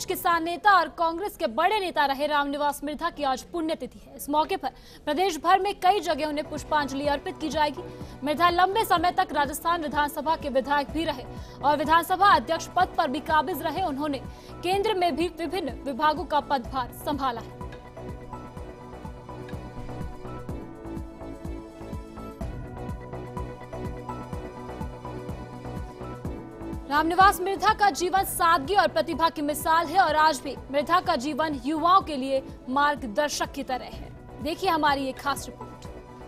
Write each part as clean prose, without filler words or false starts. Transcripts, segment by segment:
दिग्गज किसान नेता और कांग्रेस के बड़े नेता रहे रामनिवास मिर्धा की आज पुण्यतिथि है। इस मौके पर प्रदेश भर में कई जगह उन्हें पुष्पांजलि अर्पित की जाएगी। मिर्धा लंबे समय तक राजस्थान विधानसभा के विधायक भी रहे और विधानसभा अध्यक्ष पद पर भी काबिज रहे। उन्होंने केंद्र में भी विभिन्न विभागों का पदभार संभाला है। रामनिवास मिर्धा का जीवन सादगी और प्रतिभा की मिसाल है और आज भी मिर्धा का जीवन युवाओं के लिए मार्गदर्शक की तरह है। देखिए हमारी एक खास रिपोर्ट।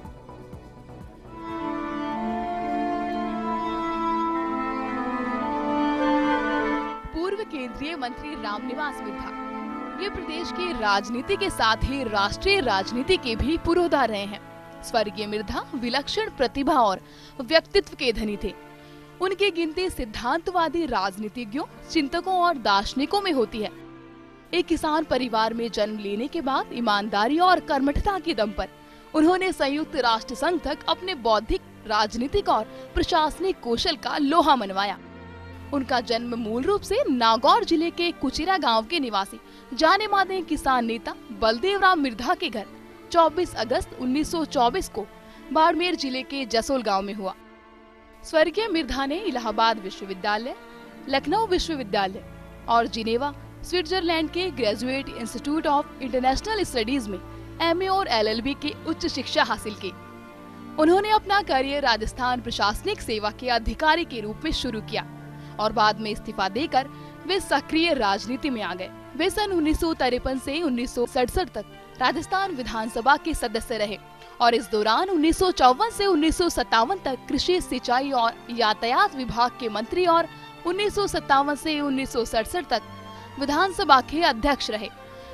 पूर्व केंद्रीय मंत्री रामनिवास मिर्धा ये प्रदेश की राजनीति के साथ ही राष्ट्रीय राजनीति के भी पुरोधा रहे हैं। स्वर्गीय मिर्धा विलक्षण प्रतिभा और व्यक्तित्व के धनी थे। उनकी गिनती सिद्धांतवादी राजनीतिज्ञों, चिंतकों और दार्शनिकों में होती है। एक किसान परिवार में जन्म लेने के बाद ईमानदारी और कर्मठता के दम पर उन्होंने संयुक्त राष्ट्र संघ तक अपने बौद्धिक, राजनीतिक और प्रशासनिक कौशल का लोहा मनवाया। उनका जन्म मूल रूप से नागौर जिले के कुचिरा गांव के निवासी जाने माने किसान नेता बलदेव राम मिर्धा के घर 24 अगस्त 1924 को बाड़मेर जिले के जसोल गाँव में हुआ। स्वर्गीय मिर्धा ने इलाहाबाद विश्वविद्यालय, लखनऊ विश्वविद्यालय और जिनेवा, स्विट्जरलैंड के graduate institute of international studies में एमए और एलएलबी की उच्च शिक्षा हासिल की। उन्होंने अपना करियर राजस्थान प्रशासनिक सेवा के अधिकारी के रूप में शुरू किया और बाद में इस्तीफा देकर वे सक्रिय राजनीति में आ गए। वे सन 1953 से 1967 तक राजस्थान विधानसभा के सदस्य रहे और इस दौरान 1954 से 1957 तक कृषि, सिंचाई और यातायात विभाग के मंत्री और 1957 से 1967 तक विधानसभा के अध्यक्ष रहे।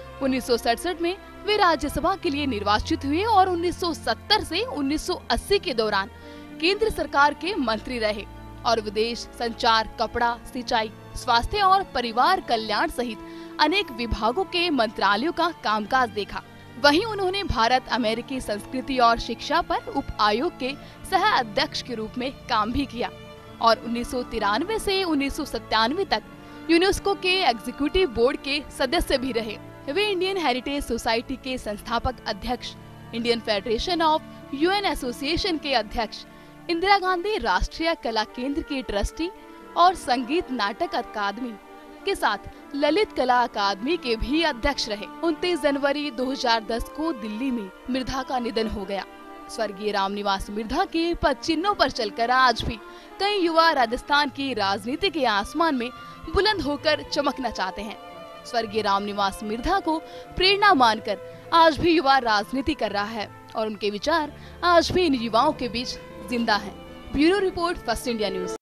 1967 में वे राज्यसभा के लिए निर्वाचित हुए और 1970 से 1980 के दौरान केंद्र सरकार के मंत्री रहे और विदेश, संचार, कपड़ा, सिंचाई, स्वास्थ्य और परिवार कल्याण सहित अनेक विभागों के मंत्रालयों का कामकाज देखा। वहीं उन्होंने भारत अमेरिकी संस्कृति और शिक्षा पर उप आयोग के सह अध्यक्ष के रूप में काम भी किया और 1993 से 1997 तक यूनेस्को के एग्जीक्यूटिव बोर्ड के सदस्य भी रहे। वे इंडियन हेरिटेज सोसाइटी के संस्थापक अध्यक्ष, Indian federation of UN association के अध्यक्ष, इंदिरा गांधी राष्ट्रीय कला केंद्र के ट्रस्टी और संगीत नाटक अकादमी के साथ ललित कला अकादमी के भी अध्यक्ष रहे। 29 जनवरी 2010 को दिल्ली में मिर्धा का निधन हो गया। स्वर्गीय रामनिवास मिर्धा के पद चिन्हों पर चलकर आज भी कई युवा राजस्थान की राजनीति के आसमान में बुलंद होकर चमकना चाहते हैं। स्वर्गीय रामनिवास मिर्धा को प्रेरणा मानकर आज भी युवा राजनीति कर रहा है और उनके विचार आज भी इन युवाओं के बीच जिंदा हैं। Bureau report, first India news.